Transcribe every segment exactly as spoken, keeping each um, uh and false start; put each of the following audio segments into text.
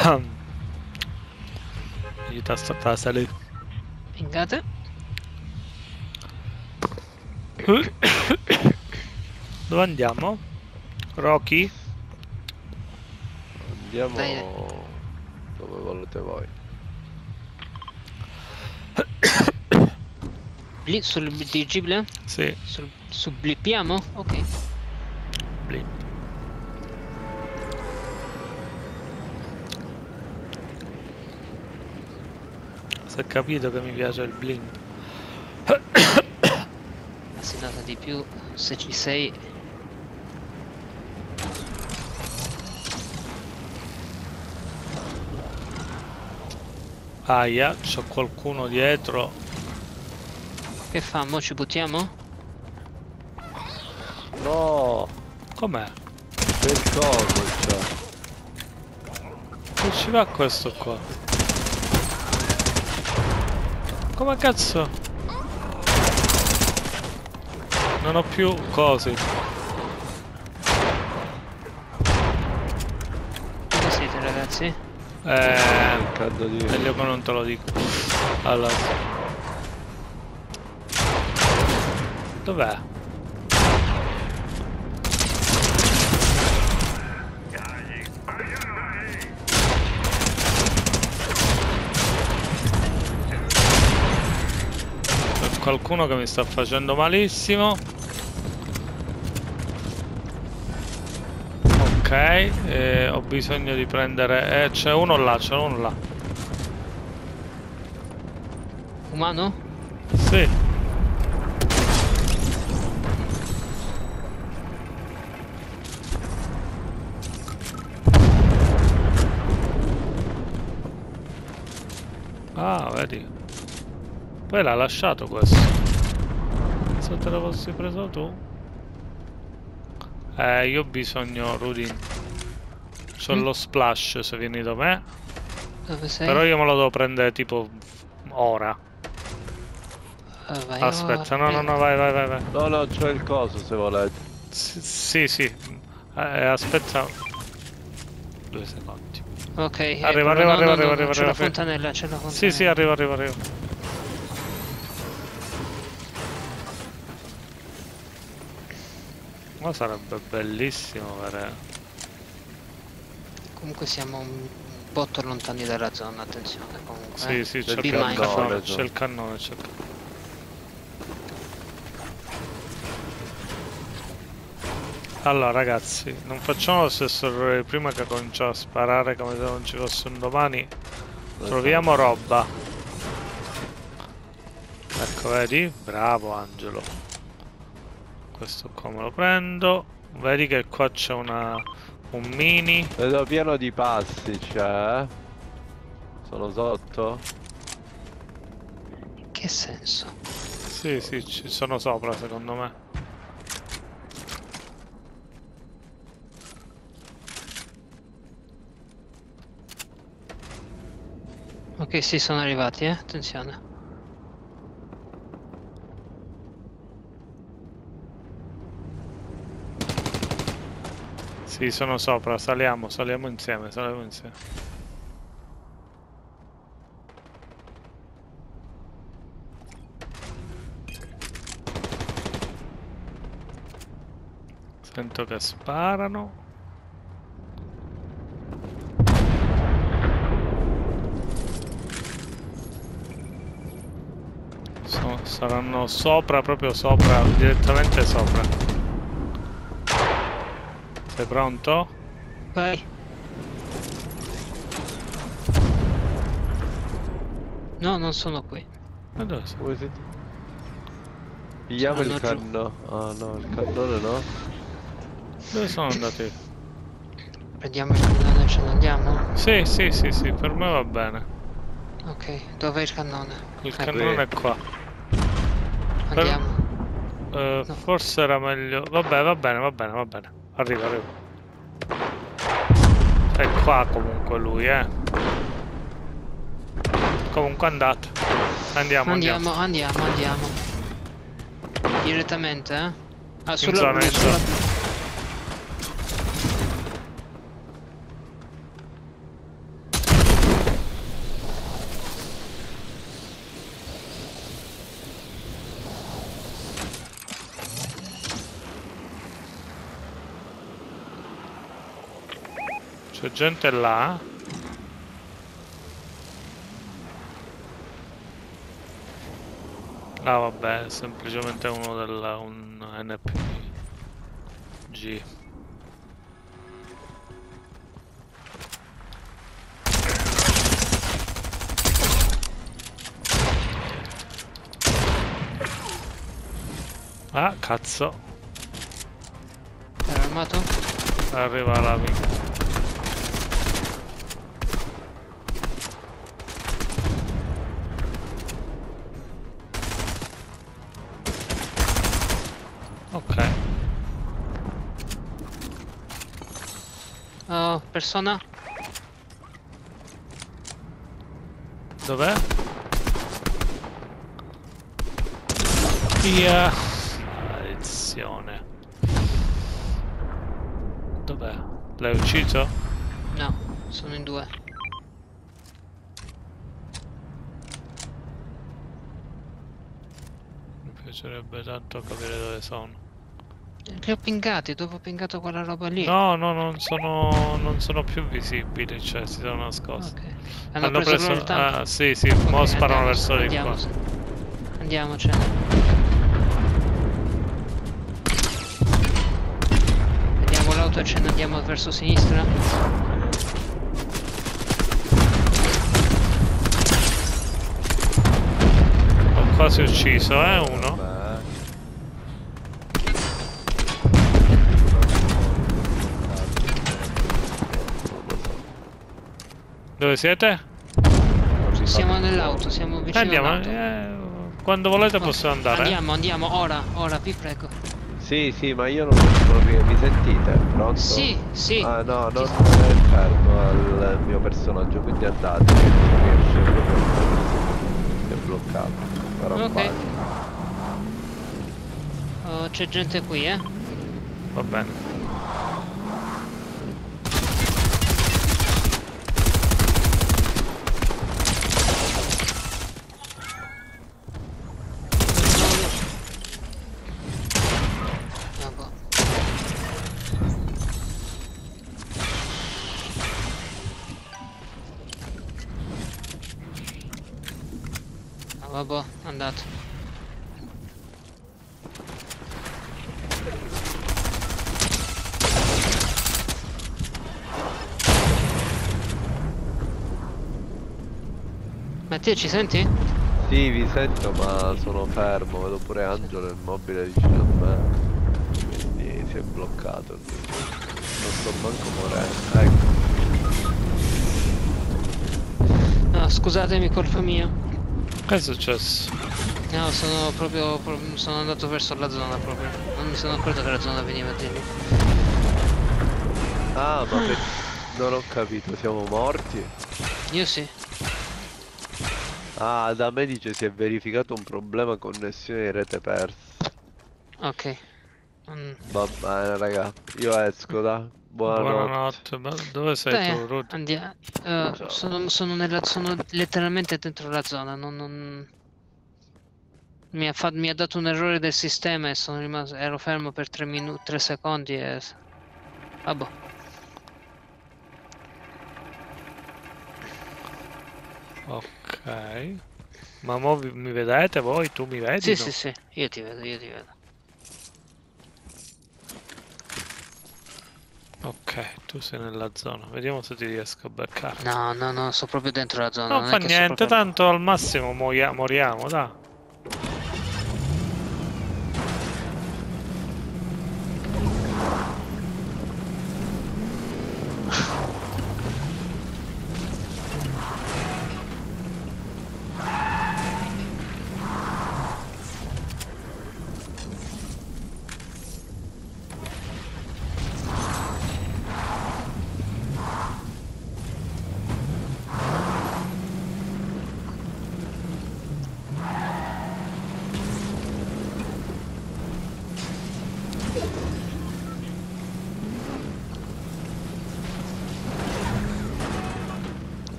Aiuta a stare a salire. Pingate. Dove andiamo? Rocky? Andiamo Dai. dove volete voi. Lì sul dirigibile? Sì. Sul, su blippiamo? Ok. Blip. Si è capito che mi piace il bling. Si nota di più se ci sei. Aia, c'ho qualcuno dietro. Che fa? Mo ci buttiamo? No, Com'è? che coso c'è? Che ci va questo qua? Come cazzo? Non ho più cosi. Dove siete ragazzi? Eh... Il caldo di... Meglio che non te lo dico. Allora. Dov'è? C'è qualcuno che mi sta facendo malissimo. Ok, eh, ho bisogno di prendere... Eh, c'è uno là, c'è uno là. Umano? Sì. Ah, vedi. Poi l'ha lasciato questo. Se te lo fossi preso tu. Eh, io ho bisogno, Rudy. C'ho Mm? lo splash se vieni da me. Dove sei? Però io me lo devo prendere tipo ora. Uh, vai Aspetta, ora. no, no, no, vai, vai, vai, vai. No, no, c'è il coso se volete. Sì, sì, sì. Eh, aspetta. Due secondi. Ok, Arriva, eccolo. arriva, No, arriva, no, arriva, no, arriva, c'è la arriva. fontanella, c'è la fontanella. Sì, sì, arriva, arriva, arriva. Ma sarebbe bellissimo avere... Comunque siamo un botto lontani dalla zona, attenzione comunque. Sì, eh. sì, c'è Be il mindful. cannone, c'è il cannone, c'è il cannone. Allora ragazzi, non facciamo lo stesso errore di prima che cominciamo a sparare come se non ci fosse un domani. Troviamo roba. Ecco, vedi? Bravo Angelo. Questo qua me lo prendo. Vedi che qua c'è una... un mini. Vedo pieno di passi, c'è. Sono sotto? In che senso? Sì, sì, ci sono sopra secondo me. Ok, sì, sono arrivati, eh? Attenzione. Sì, sono sopra, saliamo, saliamo insieme, saliamo insieme. Sento che sparano. So- saranno sopra, proprio sopra, direttamente sopra. Sei pronto? Vai. No, non sono qui. Ma dove sei? Come siete? Pigliamo Sono il giù. cannone. Ah no, il cannone no. Dove sono andati? Prendiamo il cannone e ce ne andiamo? Sì, sì, sì, sì, per me va bene. Ok, dov'è il cannone? Il Ecco, cannone è qua. andiamo. Eh, No. Forse era meglio... Vabbè, va bene, va bene, va bene. Arriva, arriva. È qua comunque lui, eh. Comunque andate. Andiamo, andiamo. Andiamo, andiamo, andiamo. Direttamente, eh? Ah, In sulla zona, blu, in sulla zona. blu. C'è gente là. Ah vabbè, è semplicemente uno del un N P G. Ah, cazzo. Era armato? Arriva la minchia. Ok. Oh, persona? Dov'è? Via. Maledizione. Dov'è? L'hai ucciso? No, sono in due. Mi piacerebbe tanto capire dove sono. Li ho pingati, dopo ho pingato quella roba lì. No, no, non sono, non sono più visibili, cioè si sono nascosti. Ok. Hanno, preso, loro il tank? Ah, sì, sì, Ok, mo sparano andiamo, verso di andiamo, qua. Andiamocene. Vediamo l'auto e ce ne andiamo verso sinistra. Ho quasi ucciso, eh, uno. Beh. Dove siete? Siamo nell'auto, siamo vicino Andiamo, all'auto. eh, quando volete Ok, possiamo andare. Andiamo, andiamo, ora, ora, vi prego. Sì, sì, ma io non sono qui. Mi sentite? Pronto? Sì, sì. Ah no, non Ci- è fermo al mio personaggio, quindi andate, che non riesce proprio a... è bloccato. Farò Ok. male. Oh, c'è gente qui, eh. Va bene. Vabbè. Ah, vabbè, andate. Mattia, ci senti? Sì, vi sento, ma sono fermo, vedo pure Angelo immobile vicino a me. Quindi si è bloccato lui. Non sto manco morendo, ecco. No, scusatemi, colpa mia. Che è successo? No, sono proprio, pro- sono andato verso la zona proprio. Non mi sono accorto che la zona veniva di lì. Ah, ma per... non ho capito, siamo morti? Io sì. Ah, da me dice si è verificato un problema connessione di rete persa. Ok. Mm. Va bene, raga, io esco, da. Buonanotte. Buonanotte, ma dove sei Dai, tu, Rudy? andiamo. Ciao. sono, sono nella, sono letteralmente dentro la zona. Non, non- Mi ha, fa- mi ha dato un errore del sistema e sono rimasto. Ero fermo per tre minuti, tre secondi e. Vabbè. Ok. Ma mo vi- mi vedete voi? Tu mi vedi? Sì, No? sì, sì. Io ti vedo, io ti vedo. Ok, tu sei nella zona. Vediamo se ti riesco a beccare. No, no, no, sto proprio dentro la zona. Non Non fa è che sto niente, proprio. tanto al massimo muoia- moriamo, dai.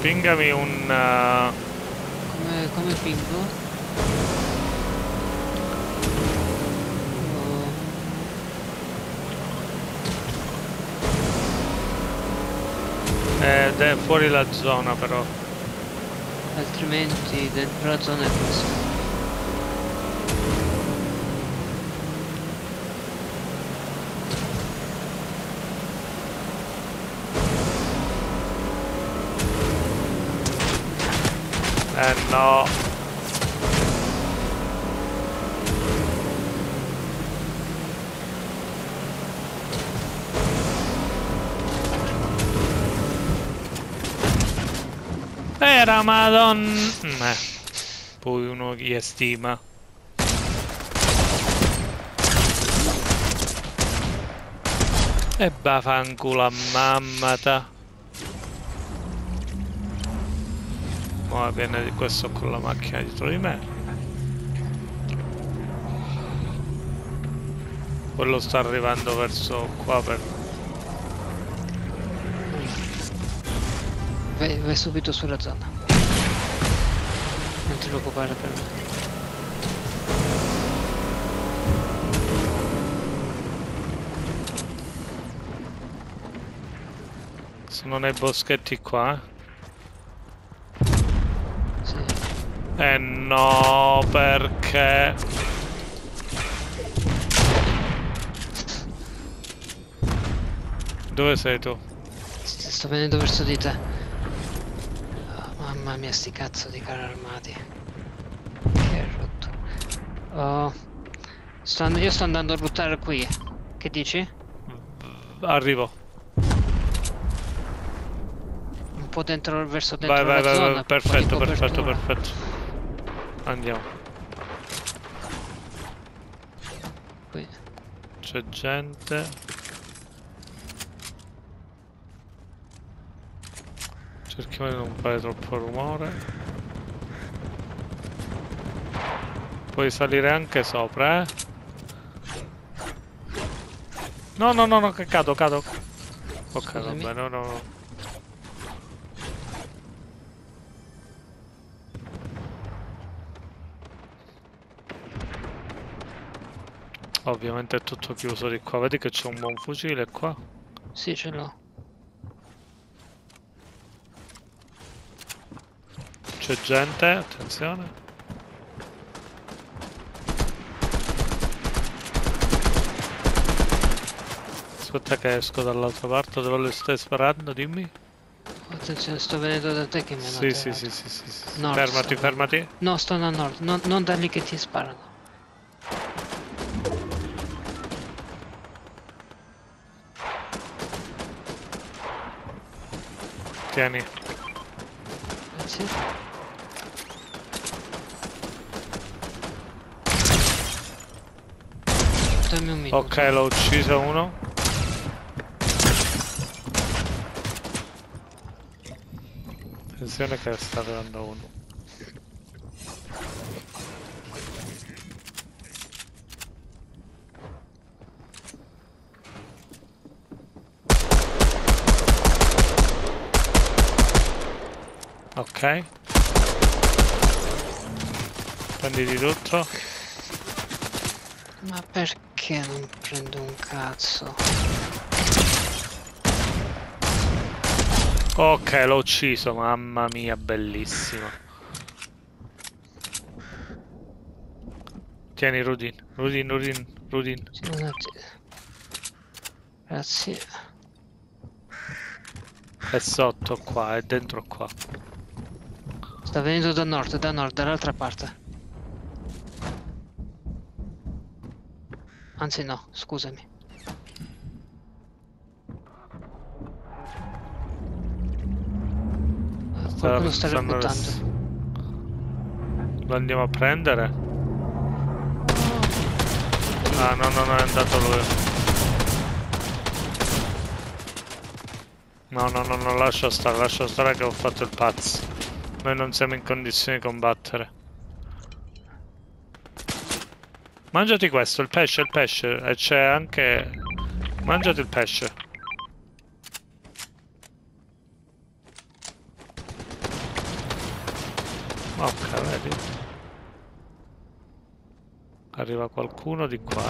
Pingami un... Uh... Come, come pingo? Oh. Ed è fuori la zona però. Altrimenti dentro la zona è questo. Eh no. Era madonna. Eh. Poi uno gli stima. E bafanculo a mammata. Ora viene di questo con la macchina dietro di me. Quello sta arrivando verso qua per... Vai, vai subito sulla zona. Non ti preoccupare per me. Sono nei boschetti qua. Sì. Eh no, perché? Dove sei tu? Sto venendo verso di te. Oh, mamma mia, sti cazzo di carri armati. Che rotto. Oh. Sto and- io sto andando a buttare qui. Che dici? Arrivo. Un po' dentro, verso dentro Vai, vai, la vai, zona. vai. per un po' Perfetto, di perfetto, copertura. perfetto. Andiamo. Qui. C'è gente. Cerchiamo di non fare troppo rumore. Puoi salire anche sopra, eh? No, no, no, no, che cado, cado. Ok, va Scusami. bene, no, no. Ovviamente è tutto chiuso di qua. Vedi che c'è un buon fucile qua. Sì, ce l'ho. C'è gente, attenzione. Aspetta che esco dall'altra parte, dove le stai sparando, dimmi. Attenzione, sto venendo da te che mi hanno Sì, sì, atterrato. sì, sì, sì, sì. Nord, Fermati, sto- fermati. No, stanno a nord, non, non da lì che ti sparano. Tieni. Grazie. Dammi un minuto. Ok, l'ho ucciso uno. Attenzione che sta arrivando uno. Ok. Prendi di tutto. Ma perché non prendo un cazzo? Ok, l'ho ucciso, mamma mia, bellissimo. Tieni Rudin, Rudin, Rudin, Rudin. Sì, un attimo. Grazie. È sotto qua, è dentro qua. Sta venendo da nord, da nord, dall'altra parte. Anzi no, scusami. Qualcuno sta stanno ributtando. adesso- Lo andiamo a prendere? Ah no, no, no, è andato lui. No, no, no, no, lascia stare, lascia stare che ho fatto il pazzo. Noi non siamo in condizioni di combattere. Mangiati questo, il pesce, il pesce. E c'è anche... Mangiati il pesce. Ok, vedi? Arriva qualcuno di qua.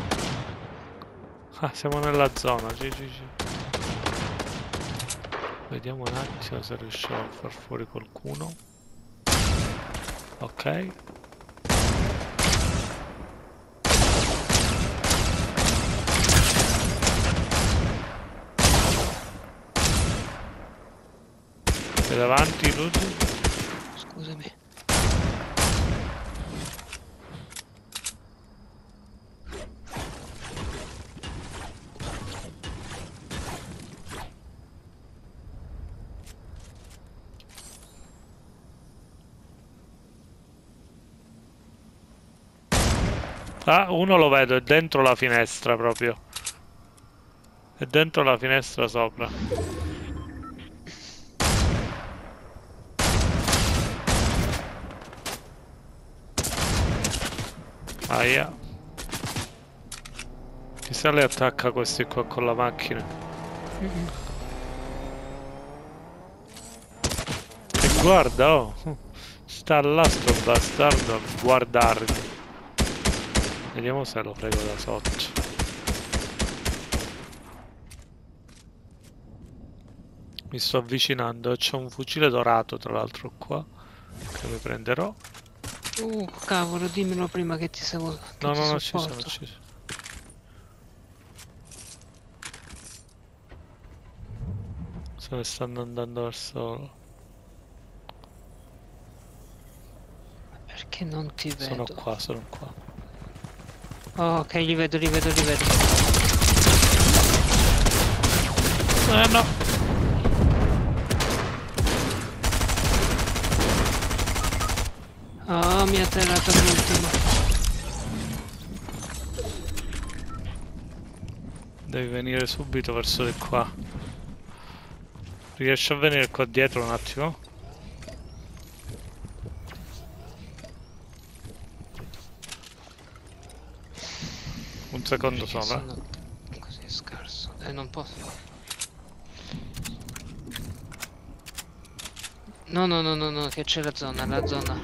Ah, siamo nella zona, G G G. Vediamo un attimo se riusciamo a far fuori qualcuno. Ok. Sei davanti, Luigi? Scusami. Ah, uno lo vedo, è dentro la finestra proprio. È dentro la finestra sopra. Aia. Chissà le attacca questi qua con la macchina. Mm-mm. E guarda, oh. Sta là sto bastardo a guardarmi. Vediamo se lo prego da sotto. Mi sto avvicinando, c'è un fucile dorato tra l'altro qua, che mi prenderò. Uh, cavolo, dimmelo prima che ti seguo. Che No, ti no, no, ci sono, supporto. ci sono. Se ne stanno andando verso... Perché non ti vedo? Sono qua, sono qua. Oh, ok, li vedo, li vedo, li vedo. Eh no! Oh, mi ha atterrato l'ultimo. Devi venire subito verso di qua. Riesci a venire qua dietro un attimo? Un secondo Perché sopra. sono così scarso. Eh, non posso. No, no, no, no, no, che c'è la zona, la zona.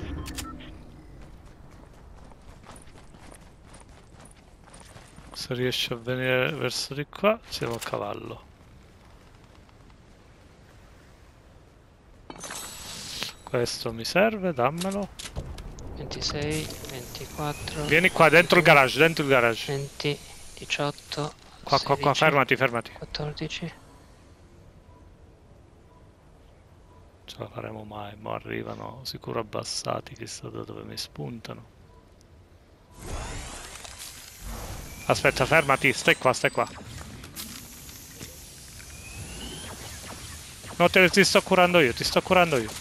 Se riesci a venire verso di qua, siamo a cavallo. Questo mi serve, dammelo. ventisei, ventiquattro. Vieni qua, dentro il garage, dentro il garage. venti, diciotto. Qua, qua, qua, sedici, fermati, fermati. quattordici. Ce la faremo mai, mo arrivano sicuro abbassati, chissà da dove mi spuntano. Aspetta, fermati, stai qua, stai qua. No, te, ti sto curando io, ti sto curando io.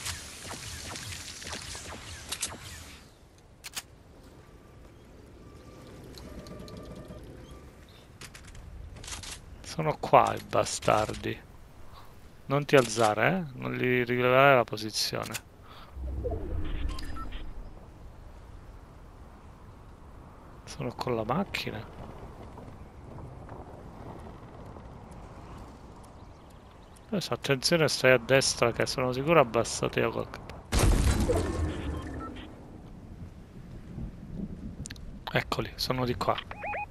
Sono qua i bastardi. Non ti alzare, eh? Non gli rilevare la posizione. Sono con la macchina. Adesso attenzione, stai a destra che sono sicuro abbassati da qualche parte. Eccoli, sono di qua.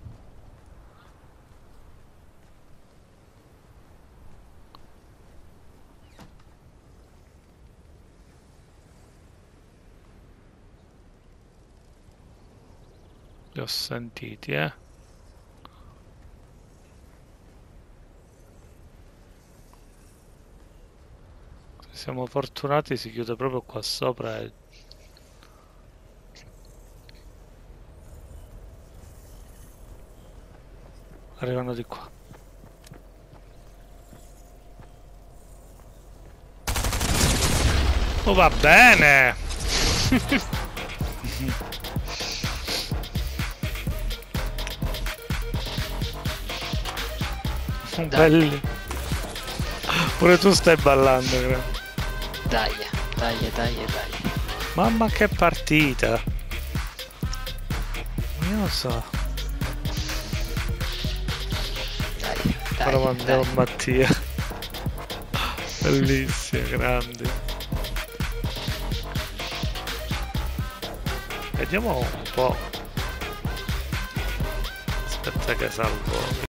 Li ho sentiti, eh. Se siamo fortunati si chiude proprio qua sopra e... Arrivano di qua. Oh, va bene! Belli. Pure tu stai ballando, credo. Dai, dai, dai, dai. Mamma che partita. Io lo so. Dai, Ora dai, mandiamo dai. Mattia. Bellissima, grandi. Vediamo un po'. Aspetta che salvo